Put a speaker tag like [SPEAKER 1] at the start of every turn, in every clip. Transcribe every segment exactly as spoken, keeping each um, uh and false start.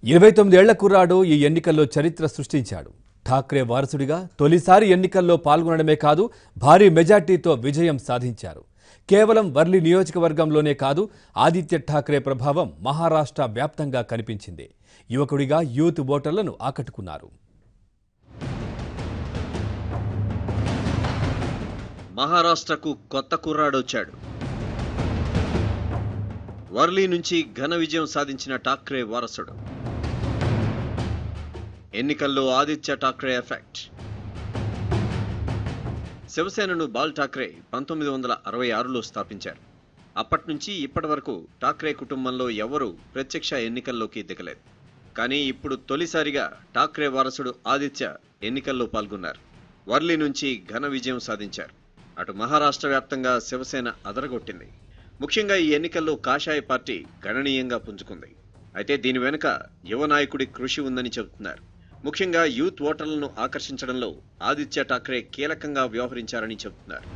[SPEAKER 1] ఇరవై తొమ్మిది ఏళ్ల కుర్రాడు ఈ ఎన్నికల్లో చరిత్ర సృష్టించాడు. ఠాక్రే వారసుడిగా తొలిసారి ఎన్నికల్లో పాల్గొనడమే కాదు, భారీ మెజార్టీతో విజయం సాధించారు. కేవలం వర్లి నియోజకవర్గంలోనే కాదు, ఆదిత్య ఠాక్రే ప్రభావం మహారాష్ట్ర వ్యాప్తంగా కనిపించింది. యువకుడిగా యూత్ ఓటర్లను ఆకట్టుకున్నారు.
[SPEAKER 2] మహారాష్ట్రకు కొత్త కుర్రాడొచ్చాడు. వర్లి నుంచి ఘన విజయం సాధించిన ఠాక్రే వారసుడు. ఎన్నికల్లో ఆదిత్య ఠాక్రే ఎఫెక్ట్. శివసేనను బాల్ ఠాక్రే పంతొమ్మిది వందల అరవై ఆరులో స్థాపించారు. అప్పటి నుంచి ఇప్పటి వరకు ఠాక్రే కుటుంబంలో ఎవరూ ప్రత్యక్ష ఎన్నికల్లోకి దిగలేదు. కానీ ఇప్పుడు తొలిసారిగా ఠాక్రే వారసుడు ఆదిత్య ఎన్నికల్లో పాల్గొన్నారు. వర్లి నుంచి ఘన విజయం సాధించారు. అటు మహారాష్ట్ర వ్యాప్తంగా శివసేన అదరగొట్టింది. ముఖ్యంగా ఈ ఎన్నికల్లో కాషాయ పార్టీ గణనీయంగా పుంజుకుంది. అయితే దీని వెనుక యువ నాయకుడి కృషి ఉందని చెబుతున్నారు. ముఖ్యంగా యూత్ ఓటర్లను ఆకర్షించడంలో ఆదిత్య ఠాక్రే కీలకంగా వ్యవహరించారని చెబుతున్నారు.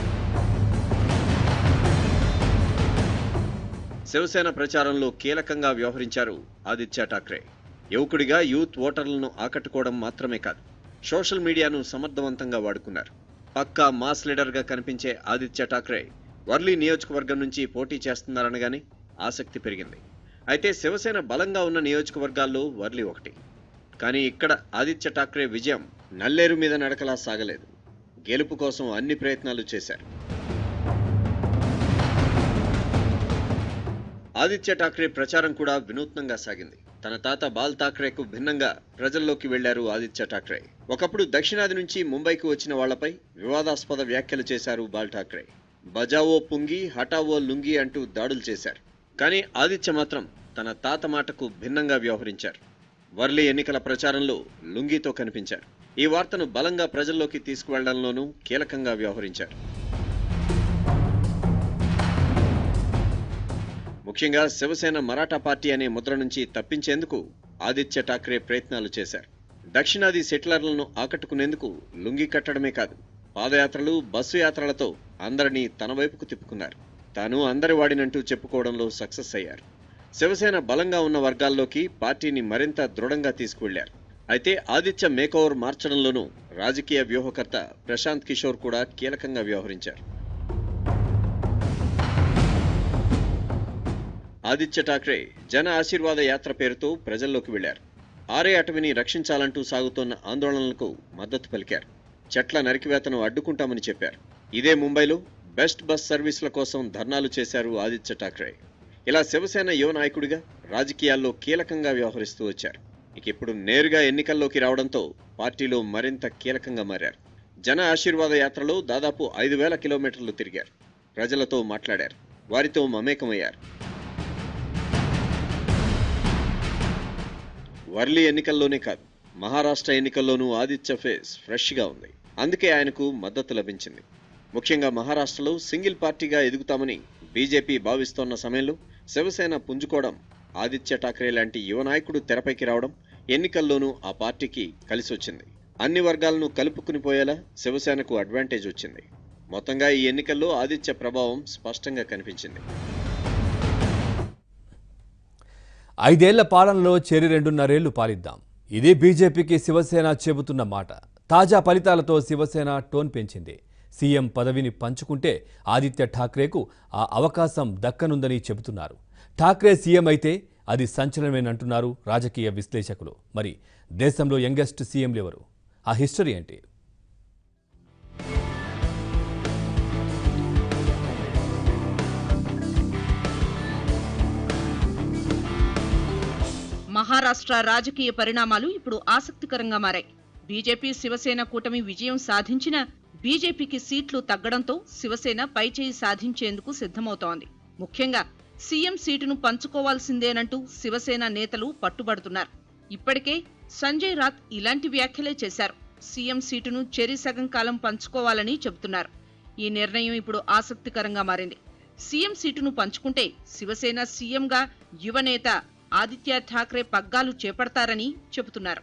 [SPEAKER 2] శివసేన ప్రచారంలో కీలకంగా వ్యవహరించారు ఆదిత్య ఠాక్రే. యువకుడిగా యూత్ ఓటర్లను ఆకట్టుకోవడం మాత్రమే కాదు, సోషల్ మీడియాను సమర్థవంతంగా వాడుకున్నారు. పక్కా మాస్ లీడర్గా కనిపించే ఆదిత్య ఠాక్రే వర్లి నియోజకవర్గం నుంచి పోటీ చేస్తున్నారనగానే ఆసక్తి పెరిగింది. అయితే శివసేన బలంగా ఉన్న నియోజకవర్గాల్లో వర్లి ఒకటి. కానీ ఇక్కడ ఆదిత్య ఠాక్రే విజయం నల్లేరు మీద నడకలా సాగలేదు. గెలుపు కోసం అన్ని ప్రయత్నాలు చేశారు. ఆదిత్య ఠాక్రే ప్రచారం కూడా వినూత్నంగా సాగింది. తన తాత బాల్ ఠాక్రేకు భిన్నంగా ప్రజల్లోకి వెళ్లారు ఆదిత్య ఠాక్రే. ఒకప్పుడు దక్షిణాది నుంచి ముంబైకి వచ్చిన వాళ్లపై వివాదాస్పద వ్యాఖ్యలు చేశారు బాల్ ఠాక్రే. బజావో పుంగి హటావో లుంగి అంటూ దాడులు చేశారు. కానీ ఆదిత్య మాత్రం తన తాత మాటకు భిన్నంగా వ్యవహరించారు. వర్లి ఎన్నికల ప్రచారంలో లుంగితో కనిపించారు. ఈ వార్తను బలంగా ప్రజల్లోకి తీసుకువెళ్లడంలోనూ కీలకంగా వ్యవహరించారు. ముఖ్యంగా శివసేన మరాఠా పార్టీ అనే ముద్ర నుంచి తప్పించేందుకు ఆదిత్య ఠాక్రే ప్రయత్నాలు చేశారు. దక్షిణాది సెటిలర్లను ఆకట్టుకునేందుకు లుంగి కట్టడమే కాదు, పాదయాత్రలు, బస్సు యాత్రలతో అందరినీ తన వైపుకు తిప్పుకున్నారు. తాను అందరి వాడినంటూ చెప్పుకోవడంలో సక్సెస్ అయ్యారు. శివసేన బలంగా ఉన్న వర్గాల్లోకి పార్టీని మరింత దృఢంగా తీసుకువెళ్లారు. అయితే ఆదిత్య మేకోవర్ మార్చడంలోనూ రాజకీయ వ్యూహకర్త ప్రశాంత్ కిషోర్ కూడా కీలకంగా వ్యవహరించారు. ఆదిత్య ఠాక్రే జన ఆశీర్వాద యాత్ర పేరుతో ప్రజల్లోకి వెళ్లారు. ఆరే అటవీని రక్షించాలంటూ సాగుతోన్న ఆందోళనలకు మద్దతు పలికారు. చెట్ల నరికివేతను అడ్డుకుంటామని చెప్పారు. ఇదే ముంబైలో బెస్ట్ బస్ సర్వీసుల కోసం ధర్నాలు చేశారు ఆదిత్య ఠాక్రే. ఇలా శివసేన యువ నాయకుడిగా రాజకీయాల్లో కీలకంగా వ్యవహరిస్తూ వచ్చారు. ఇక ఇప్పుడు నేరుగా ఎన్నికల్లోకి రావడంతో పార్టీలో మరింత కీలకంగా మారారు. జన ఆశీర్వాద యాత్రలో దాదాపు ఐదు వేల కిలోమీటర్లు తిరిగారు. ప్రజలతో మాట్లాడారు, వారితో మమేకమయ్యారు. వర్లి ఎన్నికల్లోనే కాదు, మహారాష్ట్ర ఎన్నికల్లోనూ ఆదిత్య ఫేస్ ఫ్రెష్గా ఉంది. అందుకే ఆయనకు మద్దతు లభించింది. ముఖ్యంగా మహారాష్ట్రలో సింగిల్ పార్టీగా ఎదుగుతామని బీజేపీ భావిస్తోన్న సమయంలో శివసేన పుంజుకోవడం, ఆదిత్య ఠాక్రే లాంటి యువ నాయకుడు తెరపైకి రావడం ఎన్నికల్లోనూ ఆ పార్టీకి కలిసొచ్చింది. అన్ని వర్గాలను కలుపుకుని పోయేలా శివసేనకు అడ్వాంటేజ్ వచ్చింది. మొత్తంగా ఈ ఎన్నికల్లో ఆదిత్య ప్రభావం స్పష్టంగా కనిపించింది.
[SPEAKER 1] ఐదేళ్ల పాలనలో చేరి రెండున్నరేళ్లు పాలిద్దాం, ఇది బీజేపీకి శివసేన చెబుతున్న మాట. తాజా ఫలితాలతో శివసేన టోన్ పెంచింది. సీఎం పదవిని పంచుకుంటే ఆదిత్య ఠాక్రేకు ఆ అవకాశం దక్కనుందని చెబుతున్నారు. ఠాక్రే సీఎం అయితే అది సంచలనమేనంటున్నారు రాజకీయ విశ్లేషకులు. మరి దేశంలో యంగెస్ట్ సీఎంలు ఎవరు? ఆ హిస్టరీ ఏంటి?
[SPEAKER 3] మహారాష్ట్ర రాజకీయ పరిణామాలు ఇప్పుడు ఆసక్తికరంగా మారాయి. బీజేపీ శివసేన కూటమి విజయం సాధించిన బీజేపీకి సీట్లు తగ్గడంతో శివసేన పైచేయి సాధించేందుకు సిద్ధమవుతోంది. ముఖ్యంగా సీఎం సీటును పంచుకోవాల్సిందేనంటూ శివసేన నేతలు పట్టుబడుతున్నారు. ఇప్పటికే సంజయ్ రాత్ ఇలాంటి వ్యాఖ్యలే చేశారు. సీఎం సీటును చెరి సగం కాలం పంచుకోవాలని చెబుతున్నారు. ఈ నిర్ణయం ఇప్పుడు ఆసక్తికరంగా మారింది. సీఎం సీటును పంచుకుంటే శివసేన సీఎంగా యువనేత ఆదిత్య ఠాక్రే పగ్గాలు చేపడతారని చెబుతున్నారు.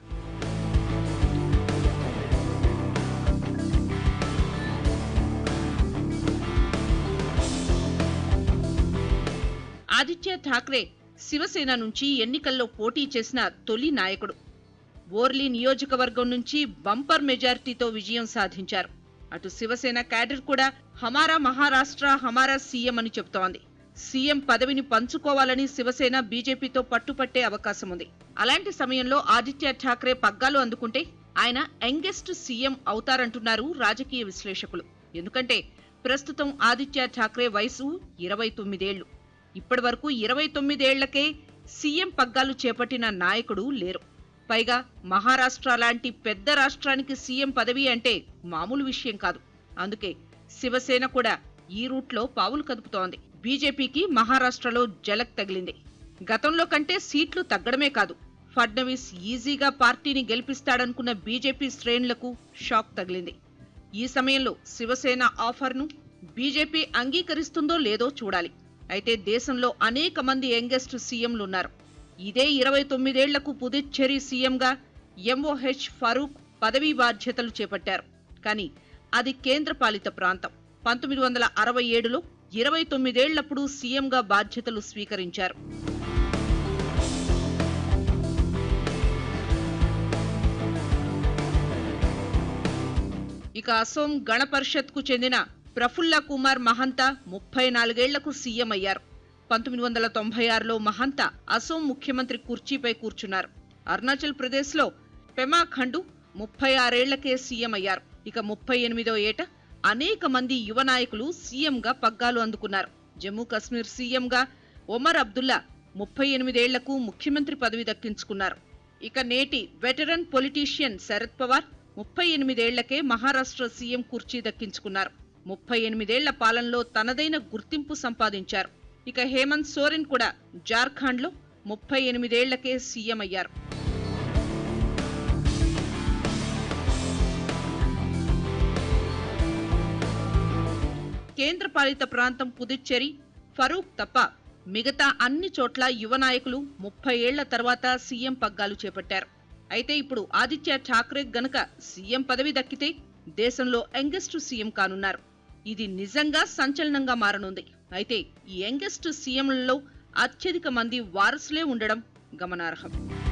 [SPEAKER 3] ఆదిత్య ఠాక్రే శివసేన నుంచి ఎన్నికల్లో పోటీ చేసిన తొలి నాయకుడు. వోర్లీ నియోజకవర్గం నుంచి బంపర్ మెజారిటీతో విజయం సాధించారు. అటు శివసేన క్యాడర్ కూడా హమారా మహారాష్ట్ర హమారా సీఎం అని చెబుతోంది. సీఎం పదవిని పంచుకోవాలని శివసేన బీజేపీతో పట్టుపట్టే అవకాశం ఉంది. అలాంటి సమయంలో ఆదిత్య ఠాక్రే పగ్గాలు అందుకుంటే ఆయన యంగెస్ట్ సీఎం అవుతారంటున్నారు రాజకీయ విశ్లేషకులు. ఎందుకంటే ప్రస్తుతం ఆదిత్య ఠాక్రే వయసు ఇరవై తొమ్మిదేళ్లు. ఇప్పటి వరకు ఇరవై తొమ్మిదేళ్లకే సీఎం పగ్గాలు చేపట్టిన నాయకుడు లేరు. పైగా మహారాష్ట్ర లాంటి పెద్ద రాష్ట్రానికి సీఎం పదవి అంటే మామూలు విషయం కాదు. అందుకే శివసేన కూడా ఈ రూట్లో పావులు కదుపుతోంది. బీజేపీకి మహారాష్ట్రలో జలక్ తగిలింది. గతంలో కంటే సీట్లు తగ్గడమే కాదు, ఫడ్నవీస్ ఈజీగా పార్టీని గెలిపిస్తాడనుకున్న బీజేపీ శ్రేణులకు షాక్ తగిలింది. ఈ సమయంలో శివసేన ఆఫర్ను బీజేపీ అంగీకరిస్తుందో లేదో చూడాలి. అయితే దేశంలో అనేక మంది యంగెస్ట్ సీఎంలున్నారు. ఇదే ఇరవై తొమ్మిదేళ్లకు పుదుచ్చేరి సీఎంగా ఎంఓహెచ్ ఫరూక్ పదవీ బాధ్యతలు చేపట్టారు. కానీ అది కేంద్రపాలిత ప్రాంతం. పంతొమ్మిది వందల అరవై ఏడులో ఇరవై తొమ్మిదేళ్లప్పుడు సీఎంగా బాధ్యతలు స్వీకరించారు. ఇక అసోం గణ పరిషత్కు చెందిన ప్రఫుల్ల కుమార్ మహంత ముప్పై నాలుగేళ్లకు సీఎం అయ్యారు. పంతొమ్మిది వందల తొంభై ఆరులో మహంత అసోం ముఖ్యమంత్రి కుర్చీపై కూర్చున్నారు. అరుణాచల్ ప్రదేశ్లో పెమా ఖండు ముప్పై ఆరేళ్లకే సీఎం అయ్యారు. ఇక ముప్పై ఎనిమిదో ఏట అనేక మంది యువ నాయకులు సీఎంగా పగ్గాలు అందుకున్నారు. జమ్మూ కశ్మీర్ సీఎంగా ఒమర్ అబ్దుల్లా ముప్పై ఎనిమిదేళ్లకు ముఖ్యమంత్రి పదవి దక్కించుకున్నారు. ఇక నేటి వెటరన్ పొలిటీషియన్ శరద్ పవార్ ముప్పై ఎనిమిదేళ్లకే మహారాష్ట్ర సీఎం కుర్చీ దక్కించుకున్నారు. ముప్పై ఎనిమిదేళ్ల పాలనలో తనదైన గుర్తింపు సంపాదించారు. ఇక హేమంత్ సోరెన్ కూడా జార్ఖండ్లో ముప్పై ఎనిమిదేళ్లకే సీఎం అయ్యారు. కేంద్రపాలిత ప్రాంతం పుదుచ్చేరి, ఫరూక్ తప్ప మిగతా అన్ని చోట్ల యువ నాయకులు ముప్పై ఏళ్ల తర్వాత సీఎం పగ్గాలు చేపట్టారు. అయితే ఇప్పుడు ఆదిత్య ఠాక్రే గనక సీఎం పదవి దక్కితే దేశంలో యంగెస్ట్ సీఎం కానున్నారు. ఇది నిజంగా సంచలనంగా మారనుంది. అయితే ఈ యంగెస్ట్ సీఎంలలో అత్యధిక మంది వారసులే ఉండడం గమనార్హం.